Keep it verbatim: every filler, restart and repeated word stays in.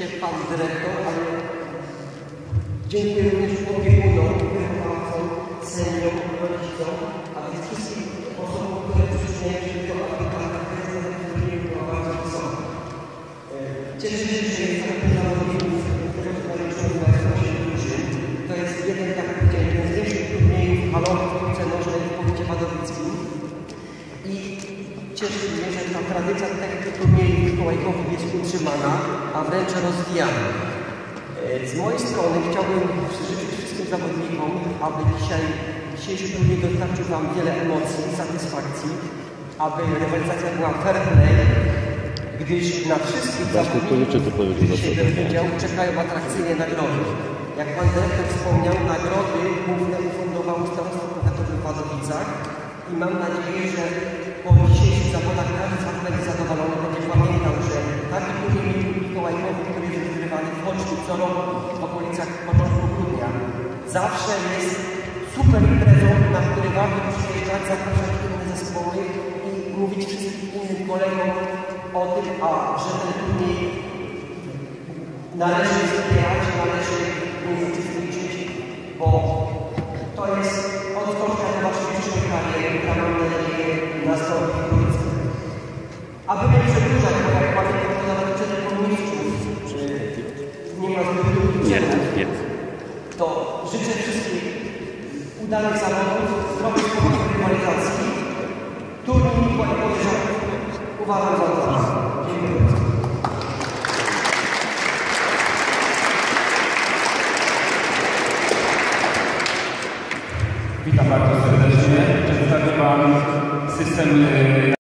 pan dyrektor, ale dziękuję również opiekunom, wychowawcom, sędziom, rodzicom, a więc wszystkim osobom, które przyczyniają się do aplikacji na turnieju bardzo wysoko. Cieszę się, że jest taki zawodników, których należymy na osiem drużyn. To jest jeden, tak jak powiedziałem, jeden z większych turniejów halowych w piłce nożnej w powiecie wadowickim. I cieszy mnie, że ta tradycja tego turnieju mikołajkowych jest utrzymana, a wręcz rozwijana. Z mojej strony chciałbym życzyć wszystkim zawodnikom, aby dzisiaj dzisiejszy turniej dostarczył Wam wiele emocji, satysfakcji, aby rywalizacja była fair play, gdyż na wszystkich zawodników, którzy dzisiaj biorą udział, czekają atrakcyjne nagrody. Jak Pan Dyrektor wspomniał, nagrody główne ufundowało Starostwo Powiatowe w Wadowicach i mam nadzieję, że po dzisiejszych zawodach każdy z Was będzie zadowolony, będzie pamiętał, że taki turniej mikołajkowy, który jest rozgrywany w Choćku co roku w okolicach początku grudnia, zawsze jest super imprezą, na który warto przyjeżdżać, zapraszać inne zespoły i mówić wszystkim innym kolegom o tym, a że ten turniej należy wspierać, należy uczestniczyć, bo to jest odskocznia do Waszej przyszłej kariery, która mam nadzieję nastąpi wkrótce. Aby nie przedłużać, bo jak pamiętam, to nawet przed komunistów nie ma zbyt długich czasów, to życzę wszystkich udanych zawodów, zdrowych spokojnych rywalizacji. Turniej mikołajkowy uważam za to. Dziękuję bardzo. Witam bardzo serdecznie. Przedstawię Wam system